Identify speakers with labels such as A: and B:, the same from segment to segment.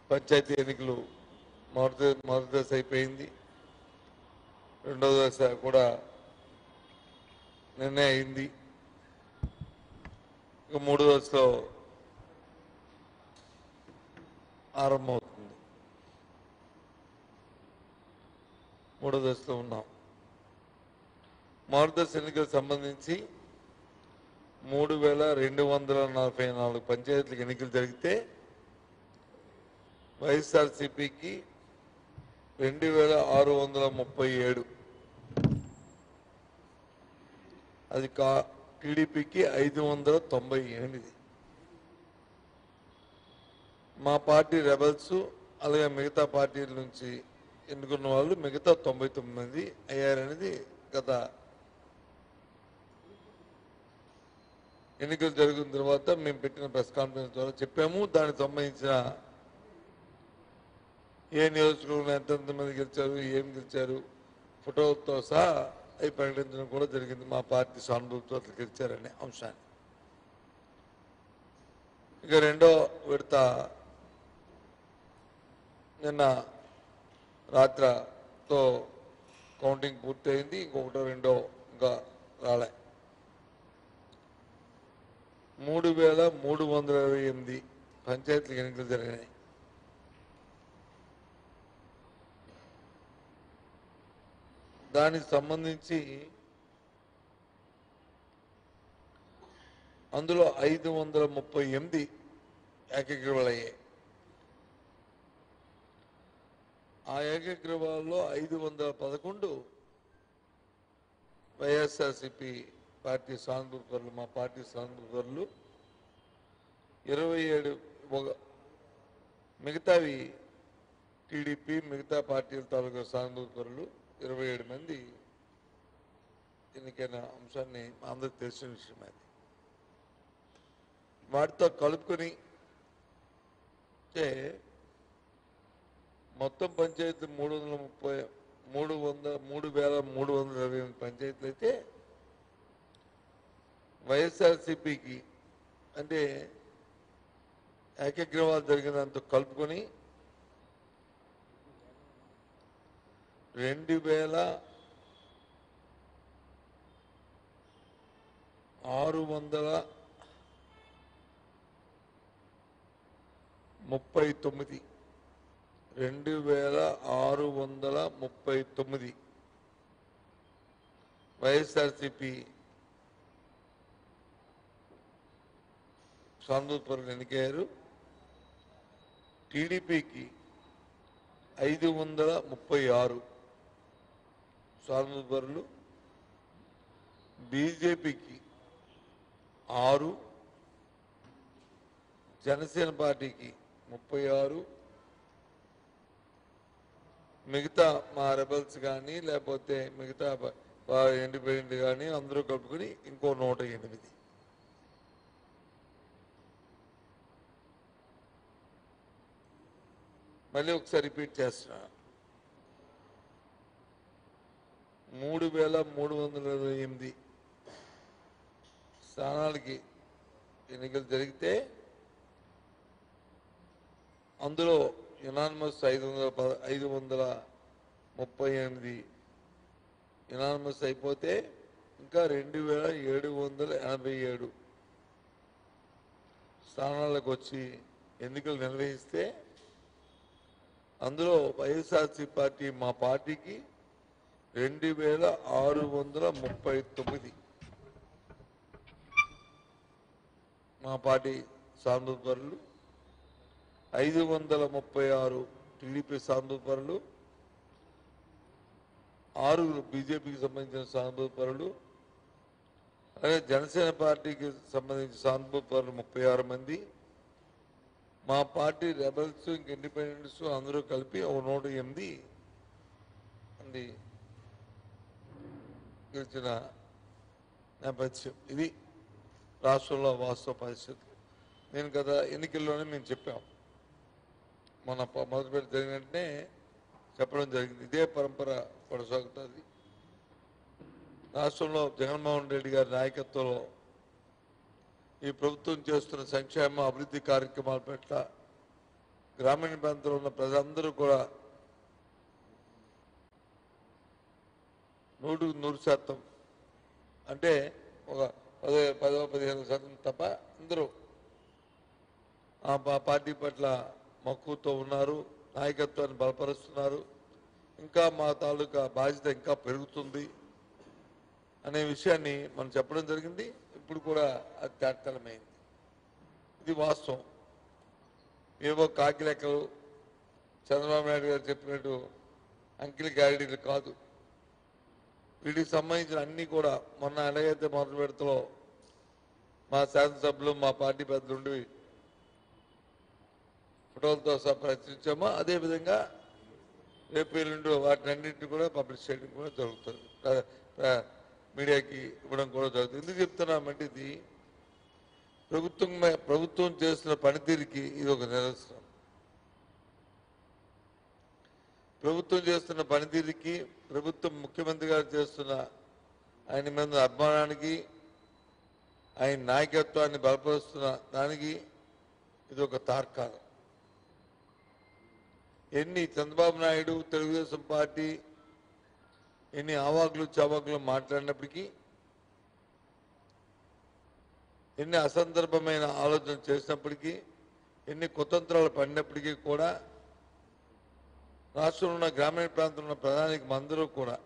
A: పంచాయతీ ఎన్నికలు మొదటి దశ అయిపోయింది. రెండవ దశ కూడా నిన్నే అయింది. ఇక మూడో దశలో ఆరంభమవుతుంది. మూడో దశలో ఉన్నాం. మొదటి దశ ఎన్నికలకు సంబంధించి 3244 పంచాయతీలకు ఎన్నికలు జరిగితే వైఎస్ఆర్సీపీకి 2637, అది టీడీపీకి 598. మా పార్టీ రెబల్స్ అలాగే మిగతా పార్టీల నుంచి ఎన్నుకున్న వాళ్ళు మిగతా 99 మంది అయ్యారనేది గత ఎన్నికలు జరిగిన తర్వాత మేము పెట్టిన ప్రెస్ కాన్ఫరెన్స్ ద్వారా చెప్పాము. దానికి సంబంధించిన ఏ నియోజకవర్గంలో ఎంతమంది గెలిచారు, ఏం గెలిచారు, ఫోటోలతో సహా అవి ప్రకటించడం కూడా జరిగింది. మా పార్టీ సానుభూతితో గెలిచారనే అంశాన్ని. ఇక రెండో విడత నిన్న రాత్రితో కౌంటింగ్ పూర్తయింది. ఇంకొకటో రెండో ఇంకా రాలే. 3328 పంచాయతీలకు ఎన్నికలు జరిగినాయి. దానికి సంబంధించి అందులో 538 ఏకగ్రీవాలయ్యాయి. ఆ ఏకగ్రీవాల్లో 511 వైఎస్ఆర్సీపీ పార్టీ సానుభూతిపరులు, మా పార్టీ సానుభూతిపరులు. 27 మిగతావి టీడీపీ మిగతా పార్టీల తాలూకా సానుభూతిపరులు 27 మంది ఎన్నికైన అంశాన్ని అందరికి తెలిసిన విషయం. అది వాటితో కలుపుకొని మొత్తం పంచాయతీ 3328 పంచాయతీలు అయితే వైఎస్ఆర్సీపీకి అంటే ఏకగ్రీవాలు జరిగినంత కలుపుకొని 2639 వైఎస్ఆర్సీపీ సానుభూతిపరులు ఎన్నికయ్యారు. టీడీపీకి 536 సానుభూతిపరులు, బీజేపీకి 6, జనసేన పార్టీకి 36, మిగతా మా రెబల్స్ కానీ లేకపోతే మిగతా ఇండిపెండెంట్ కానీ అందరూ కలుపుకొని ఇంకో 108. మళ్ళీ ఒకసారి రిపీట్ చేస్తున్నా. 3328 స్థానాలకి ఎన్నికలు జరిగితే అందులో యునానిమస్ 538 యునానిమస్ అయిపోతే ఇంకా 2787 స్థానాలకు వచ్చి ఎన్నికలు నిర్వహిస్తే అందులో వైఎస్ఆర్సీ పార్టీ మా పార్టీకి 2639 మా పార్టీ సానుభూతిపరులు, 536 టీడీపీ సానుభూతిపరులు, 6 బీజేపీకి సంబంధించిన సానుభూతిపరులు, అలాగే జనసేన పార్టీకి సంబంధించిన సానుభూతిపరులు 36 మంది, మా పార్టీ రెబల్స్ ఇంక ఇండిపెండెంట్స్ అందరూ కలిపి 108 మంది గెలిచిన నేపథ్యం. ఇది రాష్ట్రంలో వాస్తవ పరిస్థితి. నేను గత ఎన్నికల్లోనే మేము చెప్పాం, మన మొదలుపెట్టి జరిగిన వెంటనే చెప్పడం జరిగింది. ఇదే పరంపర కొనసాగుతుంది. రాష్ట్రంలో జగన్మోహన్ రెడ్డి గారి నాయకత్వంలో ఈ ప్రభుత్వం చేస్తున్న సంక్షేమ అభివృద్ధి కార్యక్రమాల పట్ల గ్రామీణ ప్రాంతంలో ఉన్న ప్రజలందరూ కూడా 100% అంటే ఒక 10-15% తప్ప అందరూ ఆ పార్టీ పట్ల మక్కువతో ఉన్నారు, నాయకత్వాన్ని బలపరుస్తున్నారు. ఇంకా మా తాలూకా బాధ్యత ఇంకా పెరుగుతుంది అనే విషయాన్ని మనం చెప్పడం జరిగింది. ఇప్పుడు కూడా అది తాత్కాలమైంది. ఇది వాస్తవం. ఏవో కాకి లెక్కలు చంద్రబాబు నాయుడు గారు చెప్పినట్టు అంకిల్ గ్యారెడీలు కాదు. వీటికి సంబంధించిన అన్నీ కూడా మొన్న ఎలాగైతే మొదటి విడతలో మా శాసనసభ్యులు మా పార్టీ పెద్దలుండి ఫోటోలతో సహా ప్రచురించామో అదేవిధంగా రేపు ఎల్లుండి వాటిని అన్నింటినీ కూడా పబ్లిష్ చేయడం కూడా జరుగుతుంది, మీడియాకి ఇవ్వడం కూడా జరుగుతుంది. ఎందుకు చెప్తున్నామంటే ఇది ప్రభుత్వం చేస్తున్న పనితీరుకి ఇది ఒక నిదర్శనం. ప్రభుత్వం చేస్తున్న పనితీరుకి, ప్రభుత్వం ముఖ్యమంత్రి గారు చేస్తున్న ఆయన మీద అభిమానానికి, ఆయన నాయకత్వాన్ని బలపరుస్తున్న దానికి ఇది ఒక తార్కాణం. ఎన్ని చంద్రబాబు నాయుడు తెలుగుదేశం పార్టీ ఎన్ని అవాకులు చవాకులు మాట్లాడినప్పటికీ, ఎన్ని అసందర్భమైన ఆలోచన చేసినప్పటికీ, ఎన్ని కుతంత్రాలు పడినప్పటికీ కూడా రాష్ట్రంలో ఉన్న గ్రామీణ ప్రాంతంలో ఉన్న ప్రధానికి అందరూ కూడా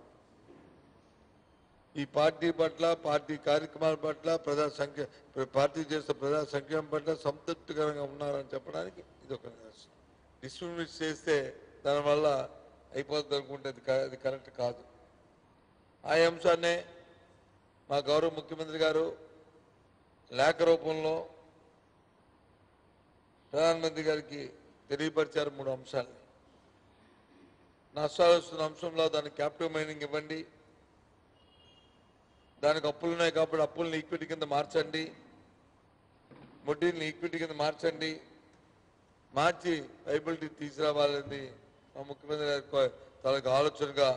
A: ఈ పార్టీ పట్ల, పార్టీ కార్యక్రమాల పట్ల, పార్టీ చేసే ప్రజా సంక్షేమం పట్ల సంతృప్తికరంగా ఉన్నారని చెప్పడానికి ఇది ఒక నిదర్శనం. డిస్ట్రిబ్యూట్ చేస్తే దానివల్ల అయిపోతుంది అనుకుంటే అది కరెక్ట్ కాదు. ఆ అంశాన్నే మా గౌరవ ముఖ్యమంత్రి గారు లేఖ రూపంలో ప్రధానమంత్రి గారికి తెలియపరిచారు. 3 అంశాలని నష్టాలు వస్తున్న అంశంలో దానికి క్యాపిటల్ మైనింగ్ ఇవ్వండి, దానికి అప్పులు ఉన్నాయి కాబట్టి అప్పుల్ని ఈక్విటీ కింద మార్చండి, వడ్డీని ఈక్విటీ కింద మార్చండి, మార్చి లైబిలిటీ తీసుకురావాలని మా ముఖ్యమంత్రి గారి తనకు ఆలోచనగా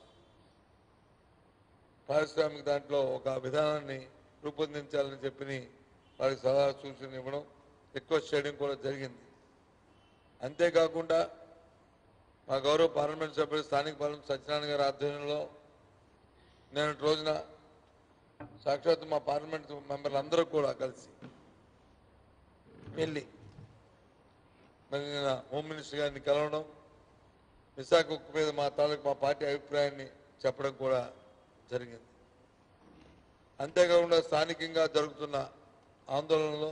A: పారిశ్రామిక దాంట్లో ఒక విధానాన్ని రూపొందించాలని చెప్పి వారికి సలహా సూచనలు ఇవ్వడం, రిక్వెస్ట్ చేయడం కూడా జరిగింది. అంతేకాకుండా మా గౌరవ పార్లమెంట్ సభ్యులు స్థానిక పార్లమెంట్ సత్యనారాయణ గారి ఆధ్వర్యంలో నేను రోజున సాక్షాత్ మా పార్లమెంట్ మెంబర్లు అందరూ కూడా కలిసి వెళ్ళి మరి నేను హోమ్ మినిస్టర్ గారిని కలవడం, విశాఖ ఉక్కు మీద మా పార్టీ అభిప్రాయాన్ని చెప్పడం కూడా జరిగింది. అంతేకాకుండా స్థానికంగా జరుగుతున్న ఆందోళనలో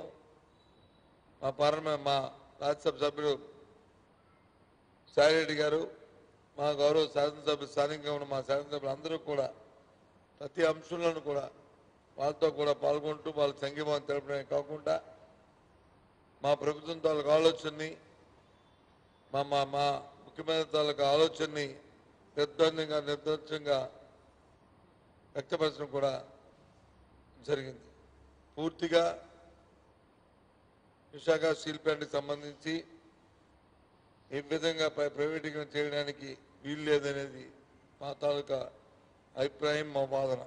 A: మా రాజ్యసభ సభ్యుడు సాయిరెడ్డి గారు, మా గౌరవ శాసనసభ్యులు, స్థానికంగా ఉన్న మా శాసనసభ్యులు అందరూ కూడా ప్రతి అంశంలోనూ కూడా వాళ్ళతో కూడా పాల్గొంటూ వాళ్ళ సంఘీభావం తెలపడమే కాకుండా మా ప్రభుత్వం తాలూకు ఆలోచనని, మా ముఖ్యమంత్రి తాలూకు ఆలోచనని నిర్దోషంగా వ్యక్తపరచడం కూడా జరిగింది. పూర్తిగా విశాఖ స్టీల్ ప్లాంట్కి సంబంధించి ఏ విధంగా ప్రైవేటీకరణ చేయడానికి వీలు లేదనేది మా తాలూకా అభిప్రాయం, మా వాదన.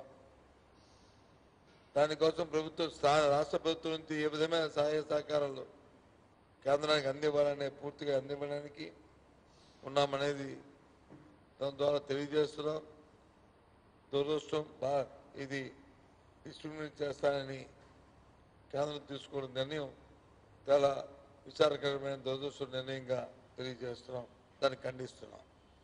A: దానికోసం రాష్ట్ర ప్రభుత్వం నుంచి ఏ విధమైన సహాయ సహకారాలు కేంద్రానికి పూర్తిగా అందివ్వడానికి ఉన్నామనేది దాని ద్వారా తెలియజేస్తున్నాం. దురదృష్టం ఇది డిస్ట్రిబ్యూట్ చేస్తానని కేంద్రం తీసుకోవడం నిర్ణయం చాలా విచారకరమైన దురదృష్ట నిర్ణయంగా తెలియజేస్తున్నాం, దాన్ని ఖండిస్తున్నాం.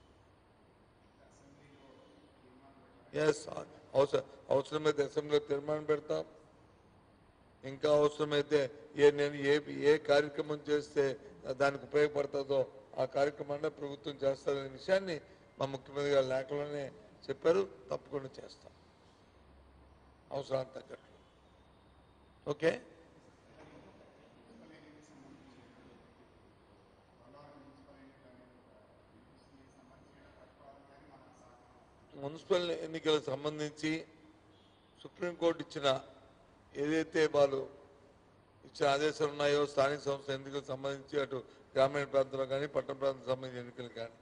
A: అవసరమైతే అసెంబ్లీలో తీర్మానం పెడతాం. ఇంకా అవసరమైతే నేను ఏ కార్యక్రమం చేస్తే దానికి ఉపయోగపడుతుందో ఆ కార్యక్రమాన్ని ప్రభుత్వం చేస్తుందనే విషయాన్ని మా ముఖ్యమంత్రి గారు లేఖలోనే చెప్పారు. తప్పకుండా చేస్తాం అవసరానికి తగ్గట్టు. ఓకే, మున్సిపల్ ఎన్నికలకు సంబంధించి సుప్రీంకోర్టు ఇచ్చిన ఏదైతే వాళ్ళు ఇచ్చిన ఆదేశాలు ఉన్నాయో స్థానిక సంస్థ ఎన్నికలకు సంబంధించి అటు గ్రామీణ ప్రాంతంలో కానీ పట్టణ ప్రాంతాలకు సంబంధించిన ఎన్నికలు కానీ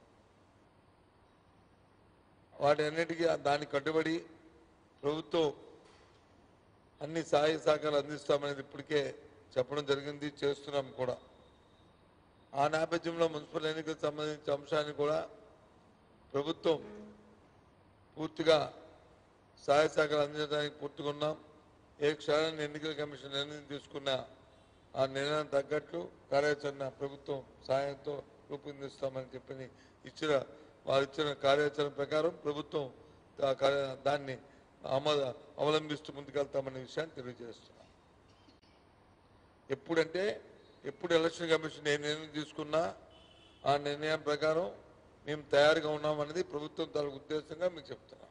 A: వాటి అన్నిటికీ దానికి కట్టుబడి ప్రభుత్వం అన్ని సహాయ సహకారాలు అందిస్తామనేది ఇప్పటికే చెప్పడం జరిగింది, చేస్తున్నాం కూడా. ఆ నేపథ్యంలో మున్సిపల్ ఎన్నికలకు సంబంధించిన అంశాన్ని కూడా ప్రభుత్వం పూర్తిగా సహాయ సహకారాలు అందించడానికి పూర్తిగా ఉన్నాం. ఏ క్షణాన్ని ఎన్నికల కమిషన్ నిర్ణయం తీసుకున్న ఆ నిర్ణయానికి తగ్గట్లు కార్యాచరణ ప్రభుత్వం సహాయంతో రూపొందిస్తామని చెప్పి వారు ఇచ్చిన కార్యాచరణ ప్రకారం ప్రభుత్వం దాన్ని అవలంబిస్తూ ముందుకెళ్తామనే విషయాన్ని తెలియజేస్తున్నాం. ఎప్పుడు ఎలక్షన్ కమిషన్ ఏ నిర్ణయం తీసుకున్నా ఆ నిర్ణయం ప్రకారం మేము తయారుగా ఉన్నామనేది ప్రభుత్వం తన ఉద్దేశంగా మీకు చెప్తున్నాం.